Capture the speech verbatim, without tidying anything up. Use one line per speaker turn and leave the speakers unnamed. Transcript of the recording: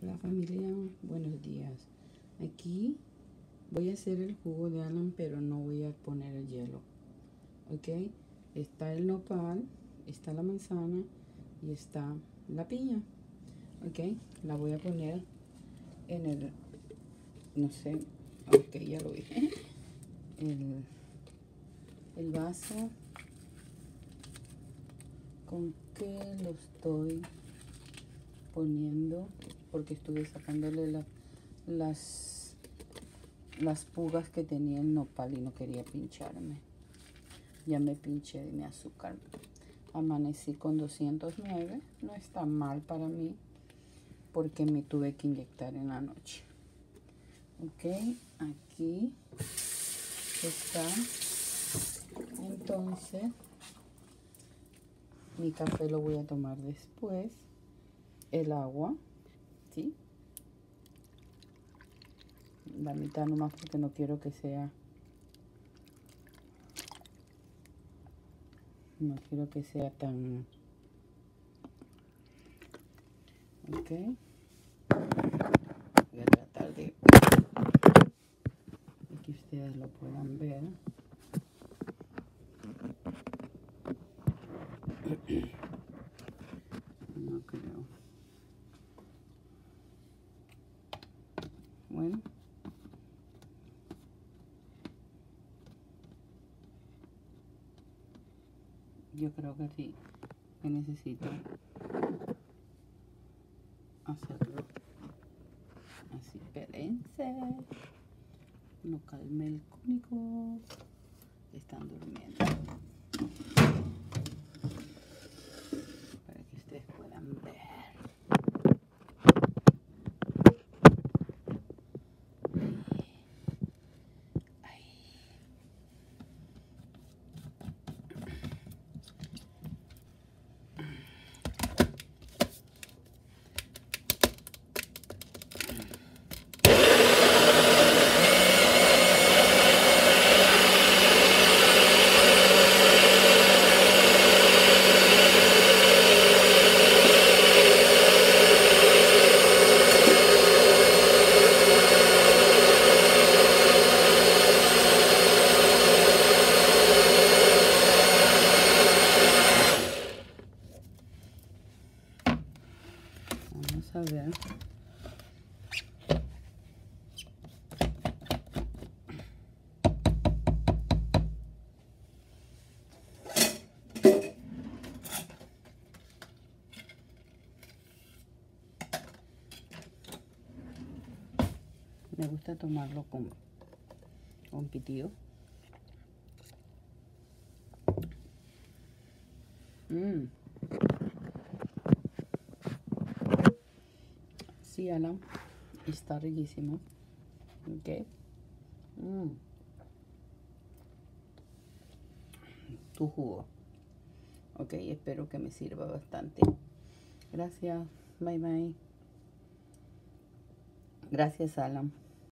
Hola familia, buenos días. Aquí voy a hacer el jugo de Alan, pero no voy a poner el hielo. Ok, está el nopal, está la manzana y está la piña. Ok, la voy a poner en el, no sé, ok, ya lo dije. El, el vaso con que lo estoy poniendo, porque estuve sacándole la, las las pugas que tenía el nopal y no quería pincharme. Ya me pinché de mi azúcar. Amanecí con doscientos nueve, no está mal para mí porque me tuve que inyectar en la noche. Ok, aquí está. Entonces mi café lo voy a tomar después. El agua, ¿sí? La mitad nomás porque no quiero que sea, no quiero que sea tan, ok. Voy a tratar de, de que ustedes lo puedan ver. No creo. Bueno. Yo creo que sí, que necesito hacerlo así. Espérense, no calme el cónico, están durmiendo, para que ustedes puedan ver. Ay. Vamos a ver. Me gusta tomarlo con, con pitido. Mmm. Sí, Alan, está riquísimo. Ok. Mmm. Tu jugo. Ok, espero que me sirva bastante. Gracias. Bye bye. Gracias, Alan.